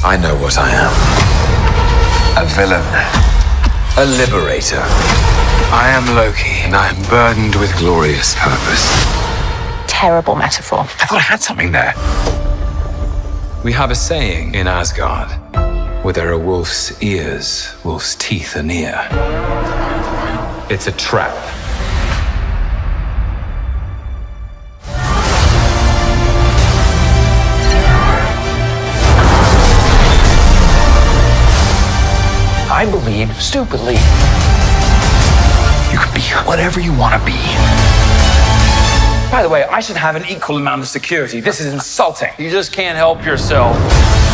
I know what I am. A villain. A liberator. I am Loki, and I am burdened with glorious purpose. Terrible metaphor. I thought I had something there. We have a saying in Asgard, where there are wolf's ears, wolf's teeth are near. It's a trap. I believe, stupidly, you can be whatever you want to be. By the way, I should have an equal amount of security. This is insulting. You just can't help yourself.